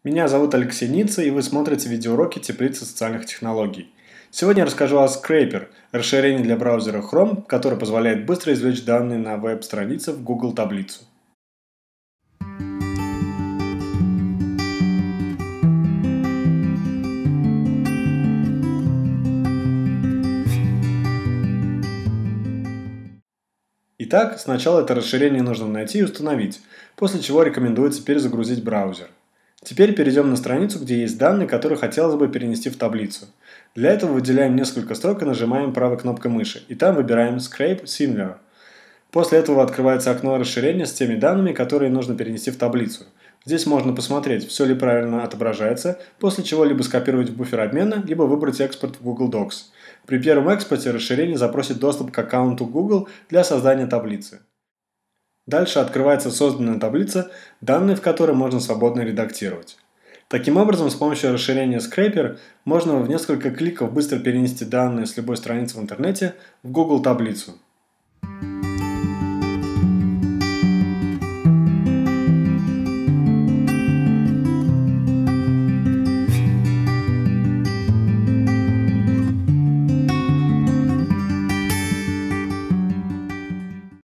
Меня зовут Алексей Ницца, и вы смотрите видеоуроки теплицы социальных технологий. Сегодня я расскажу о Scraper, расширении для браузера Chrome, которое позволяет быстро извлечь данные на веб-странице в Google таблицу. Итак, сначала это расширение нужно найти и установить, после чего рекомендуется перезагрузить браузер. Теперь перейдем на страницу, где есть данные, которые хотелось бы перенести в таблицу. Для этого выделяем несколько строк и нажимаем правой кнопкой мыши, и там выбираем Scrape Similar. После этого открывается окно расширения с теми данными, которые нужно перенести в таблицу. Здесь можно посмотреть, все ли правильно отображается, после чего либо скопировать в буфер обмена, либо выбрать экспорт в Google Docs. При первом экспорте расширение запросит доступ к аккаунту Google для создания таблицы. Дальше открывается созданная таблица, данные в которой можно свободно редактировать. Таким образом, с помощью расширения Scraper можно в несколько кликов быстро перенести данные с любой страницы в интернете в Google таблицу.